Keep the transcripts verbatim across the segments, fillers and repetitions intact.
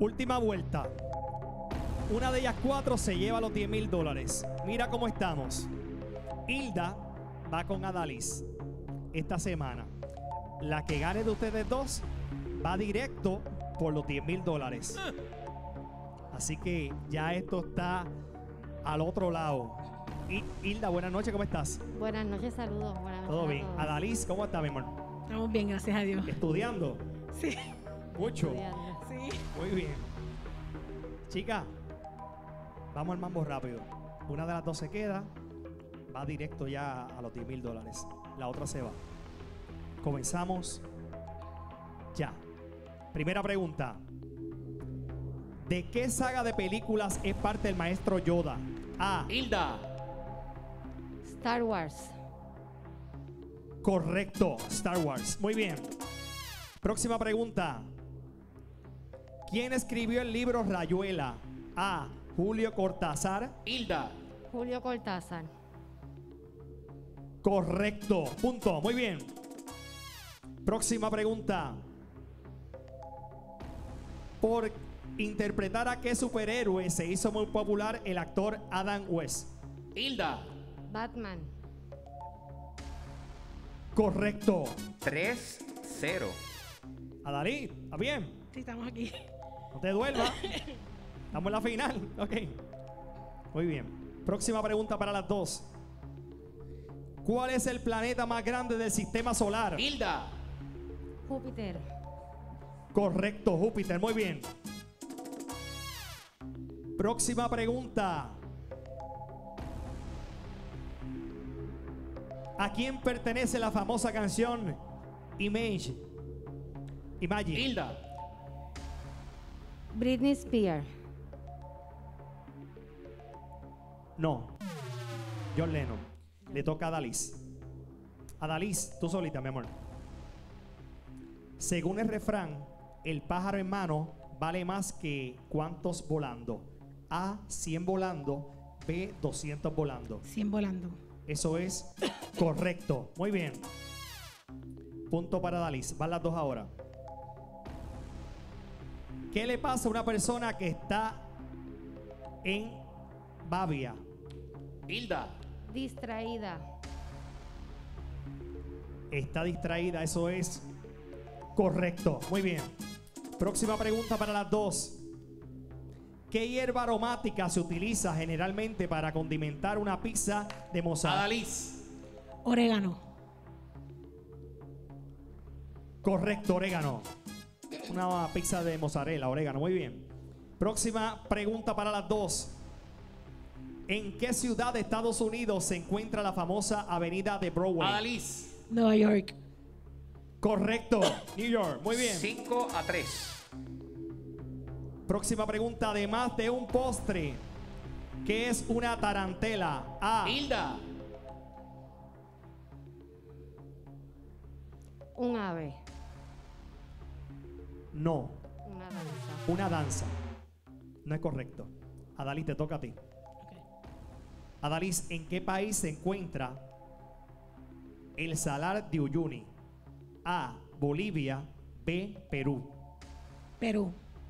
Última vuelta. Una de ellas cuatro se lleva los diez mil dólares. Mira cómo estamos. Hilda va con Adalis esta semana. La que gane de ustedes dos va directo por los diez mil dólares. Así que ya esto está al otro lado. Y, Hilda, buenas noches, ¿cómo estás? Buenas noches, saludos. Buenas noches. Todo bien. Adalis, ¿cómo estás, mi amor? Estamos bien, gracias a Dios. ¿Estudiando? Sí. Mucho. Estudiando. Sí. Muy bien. Chica, vamos al mambo rápido. Una de las dos se queda, va directo ya a los diez mil dólares. La otra se va. Comenzamos ya. Primera pregunta. ¿De qué saga de películas es parte el maestro Yoda? A. Hilda. Star Wars. Correcto, Star Wars. Muy bien. Próxima pregunta. ¿Quién escribió el libro Rayuela? A. Julio Cortázar. Hilda. Julio Cortázar. Correcto. Punto. Muy bien. Próxima pregunta. ¿Por interpretar a qué superhéroe se hizo muy popular el actor Adam West? Hilda. Batman. Correcto. tres cero. Adalí, ¿está bien? Sí, estamos aquí. No te duermas. Estamos en la final. Ok. Muy bien. Próxima pregunta para las dos. ¿Cuál es el planeta más grande del sistema solar? Hilda. Júpiter. Correcto, Júpiter. Muy bien. Próxima pregunta. ¿A quién pertenece la famosa canción Image? Imagine. Hilda. Britney Spears. No. John Lennon. Le toca a Adalis. Adalis, tú solita, mi amor. Según el refrán, el pájaro en mano vale más que ¿cuántos volando? A, cien volando. B, doscientos volando. cien volando. Eso es correcto. Muy bien. Punto para Adalis. Van las dos ahora. ¿Qué le pasa a una persona que está en Babia? Hilda. Distraída. Está distraída. Eso es correcto. Muy bien. Próxima pregunta para las dos. ¿Qué hierba aromática se utiliza generalmente para condimentar una pizza de mozzarella? Adalis. Orégano. Correcto, orégano. Una pizza de mozzarella, orégano. Muy bien. Próxima pregunta para las dos. ¿En qué ciudad de Estados Unidos se encuentra la famosa avenida de Broadway? Adalis. Nueva York. Correcto, New York. Muy bien. cinco a tres. Próxima pregunta. Además de un postre, ¿qué es una tarantela? A. Hilda. Un ave. No. Una danza. Una danza. No es correcto. Adalis, te toca a ti. Ok. Adalis, ¿en qué país se encuentra el Salar de Uyuni? A. Bolivia. B. Perú. Perú.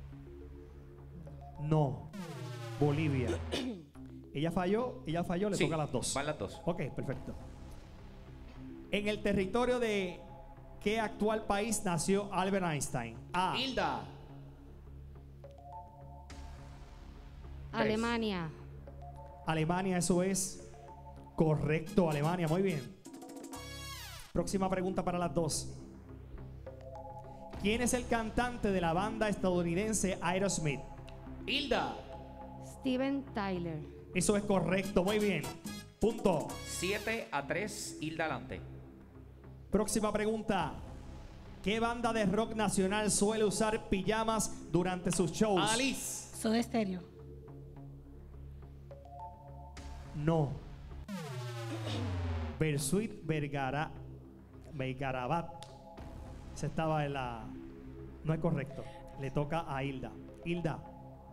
No. Bolivia. Ella falló, ella falló, le Sí, toca a las dos. van las dos. Ok, perfecto. En el territorio de ¿qué actual país nació Albert Einstein? A. Hilda. Alemania. Alemania, eso es correcto. Alemania, muy bien. Próxima pregunta para las dos. ¿Quién es el cantante de la banda estadounidense Aerosmith? Hilda. Steven Tyler. Eso es correcto, muy bien. Punto. siete a tres. Hilda adelante. Próxima pregunta. ¿Qué banda de rock nacional suele usar pijamas durante sus shows? Adalis. Soda Stereo. No. Bersuit Vergara Vergarabat. Ese estaba en la... No es correcto. Le toca a Hilda. Hilda,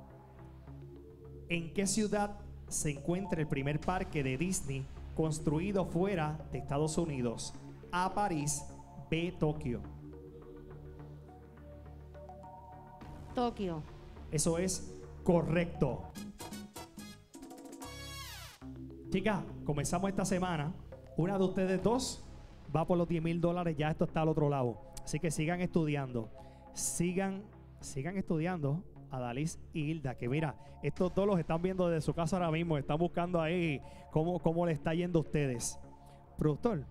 ¿en qué ciudad se encuentra el primer parque de Disney construido fuera de Estados Unidos? A. París. B. Tokio. Tokio. Eso es correcto. Chicas, comenzamos esta semana. Una de ustedes dos va por los diez mil dólares. Ya esto está al otro lado. Así que sigan estudiando. Sigan, sigan estudiando. Adalis y Hilda, que mira, estos dos los están viendo desde su casa ahora mismo. Están buscando ahí cómo, cómo le está yendo a ustedes. Productor,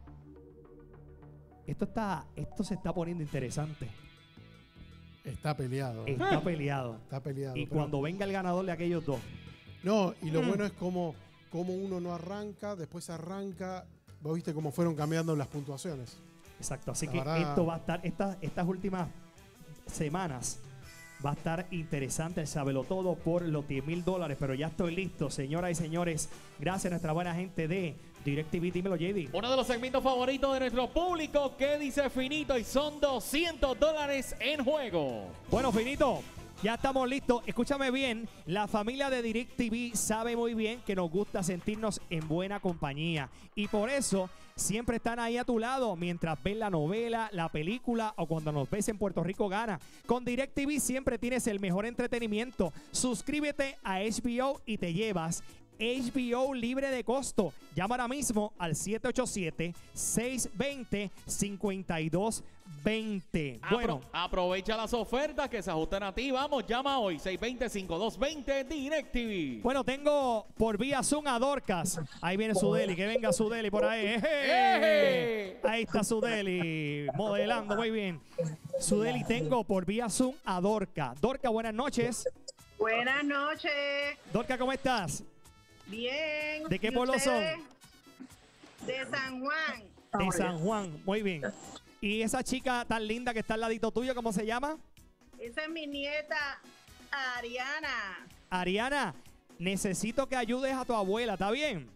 esto, está, esto se está poniendo interesante. Está peleado. ¿eh? Está peleado. Está peleado. Y pero- cuando venga el ganador de aquellos dos. No, y lo Mm. bueno es como, como uno no arranca, después arranca. Vos viste cómo fueron cambiando las puntuaciones. Exacto. Así La que verdad- esto va a estar, estas, estas últimas semanas va a estar interesante el Sábelo Todo por los diez mil dólares. Pero ya estoy listo, señoras y señores. Gracias a nuestra buena gente de DirecTV. Dímelo, J D. Uno de los segmentos favoritos de nuestro público, que dice Finito, y son doscientos dólares en juego. Bueno, Finito, ya estamos listos. Escúchame bien, la familia de DirecTV sabe muy bien que nos gusta sentirnos en buena compañía. Y por eso siempre están ahí a tu lado mientras ves la novela, la película o cuando nos ves en Puerto Rico Gana. Con DirecTV siempre tienes el mejor entretenimiento. Suscríbete a H B O y te llevas H B O libre de costo. Llama ahora mismo al siete ocho siete, seis dos cero, cinco dos dos cero. Bueno. Apro- aprovecha las ofertas que se ajustan a ti. Vamos, llama hoy, seis dos cero, cinco dos dos cero, DirecTV. Bueno, tengo por vía Zoom a Dorcas. Ahí viene Sudeli, que venga Sudeli por ahí. ¡Eje! ¡Eje! Ahí está Sudeli, modelando muy bien. Sudeli, tengo por vía Zoom a Dorca. Dorca, buenas noches. Buenas noches. Dorca, ¿cómo estás? Bien. ¿De qué ¿Y pueblo ustedes? De San Juan. De San Juan, muy bien. ¿Y esa chica tan linda que está al ladito tuyo, cómo se llama? Esa es mi nieta Ariana. Ariana, necesito que ayudes a tu abuela, ¿está bien?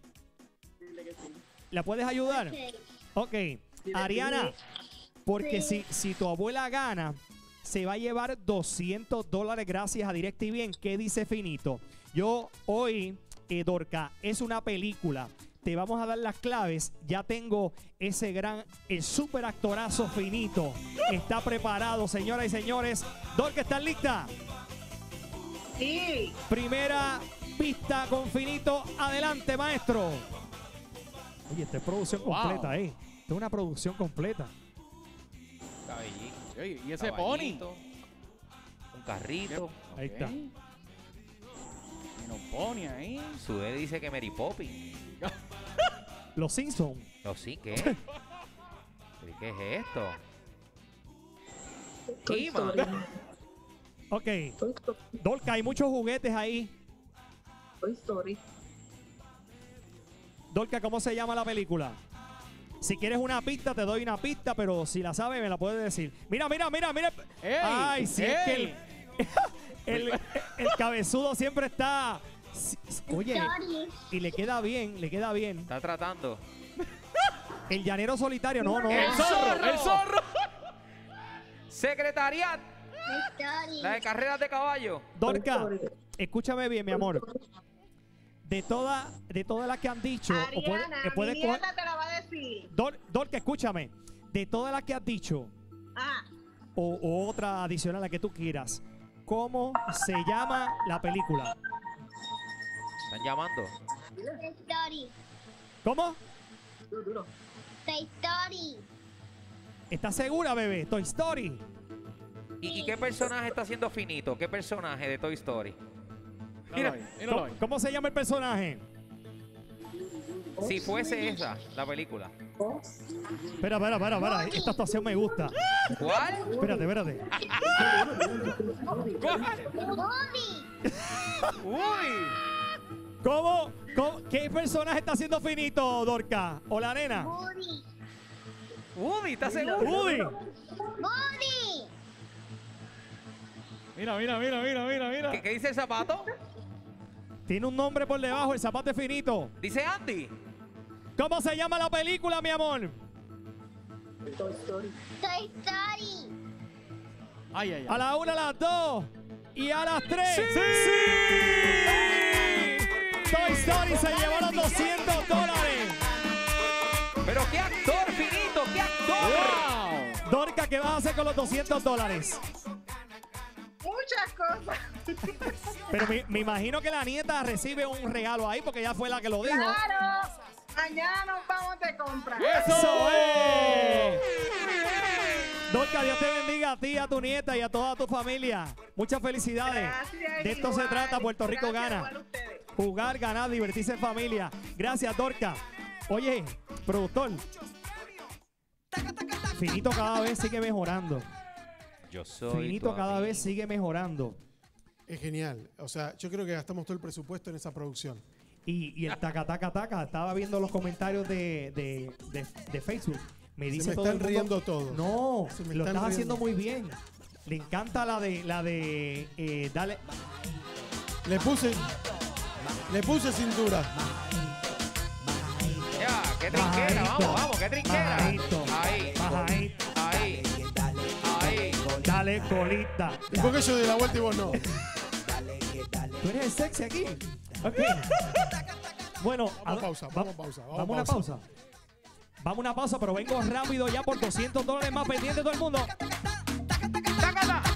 ¿La puedes ayudar? Ok. Ariana, porque si, si tu abuela gana, se va a llevar doscientos dólares gracias a DirecTV. ¿En qué dice Finito? Yo hoy, eh, Dorca, es una película. Te vamos a dar las claves. Ya tengo ese gran, el super actorazo Finito. Está preparado, señoras y señores. Dorca, ¿estás lista? Sí. Primera pista con Finito. Adelante, maestro. Oye, esta es producción Wow. completa, ¿eh? Esta es una producción completa. Cabellito. Oye, ¿y ese pony? caballito, Un carrito. Ahí está. Tiene un pony ahí. Sudé dice que Mary Poppins. Los Simpsons. No, sí, ¿qué? ¿Pero qué es esto? He-Man. Ok. Dorca, hay muchos juguetes ahí. Toy Story. Dorca, ¿cómo se llama la película? Si quieres una pista, te doy una pista, pero si la sabes, me la puedes decir. Mira, mira, mira, mira. ¡Ey! Ay, sí, es que ¡Ey! el, el, el cabezudo siempre está... sí, sí, Oye, y le queda bien, le queda bien. Está tratando. El llanero solitario, no, no. ¡El no. zorro! ¡El zorro! Secretariat. La de carreras de caballo. Dorca, escúchame bien, mi amor. De todas de todas las que han dicho, o puede- Ariana, eh, puedes mi coger- nieta te la va a decir. Dor- Dorca, escúchame. De todas las que has dicho, Ah, o, o otra adicional, la que tú quieras, ¿cómo se llama la película? Están llamando. Toy Story. ¿Cómo? Toy Story. ¿Estás segura, bebé? Toy Story. ¿Y, y qué personaje está haciendo Finito? ¿Qué personaje de Toy Story? Míralo ahí, míralo ¿Cómo, ahí. cómo se llama el personaje? Si fuese esa, la película. Espera, espera, espera, espera. Esta actuación me gusta. ¿Cuál? Espérate, espérate. ¿Cuál? Woody. ¡Uy! ¿Cómo, cómo- ¿Qué personaje está haciendo Finito, Dorca? ¿O la nena? Woody. Woody, ¿estás seguro? Woody. Woody. Mira, mira, mira, mira, mira, mira. ¿Qué, qué dice el zapato? Tiene un nombre por debajo, el zapato es Finito. Dice Andy. ¿Cómo se llama la película, mi amor? Toy Story. Ay, ay, A ay. la una, a las dos y a las tres. ¡Sí! Toy Story se llevó los doscientos dólares. Pero qué actor, Finito, qué actor. ¡Wow! Dorca, ¿qué vas a hacer con los doscientos dólares? muchas cosas. Pero me, me imagino que la nieta recibe un regalo ahí porque ella fue la que lo dijo. Claro. Mañana nos vamos de compra. ¡Eso es! Dorca, Dios te bendiga a ti, a tu nieta y a toda tu familia. Muchas felicidades. Gracias, De esto igual. se trata, Puerto Rico Gracias, gana. igual ustedes. Jugar, ganar, divertirse en familia. Gracias, Dorca. Oye, productor. Finito cada vez sigue mejorando. Yo soy Finito tu cada amigo. vez sigue mejorando. Es genial. O sea, yo creo que gastamos todo el presupuesto en esa producción. Y, y el taca, taca, taca. Estaba viendo los comentarios de, de, de, de Facebook. Me dice me todo están el mundo, riendo todos. No, Se me lo están estás riendo. haciendo muy bien. Le encanta la de la de eh, dale. Le puse, le puse cintura. Ya, qué trinquera, Bajadito, vamos, vamos, qué trinquera. bajadito, Ahí, bajadito. ahí, ahí. Dale colita. ¿Y por qué yo doy la vuelta y vos no? ¿Tú eres el sexy aquí? Ok. Bueno, Vamos a pausa, vamos a pausa, vamos a Vamos a una pausa. pausa. Vamos a una pausa, pero vengo rápido ya por doscientos dólares más pendiente todo el mundo. ¡Tácata!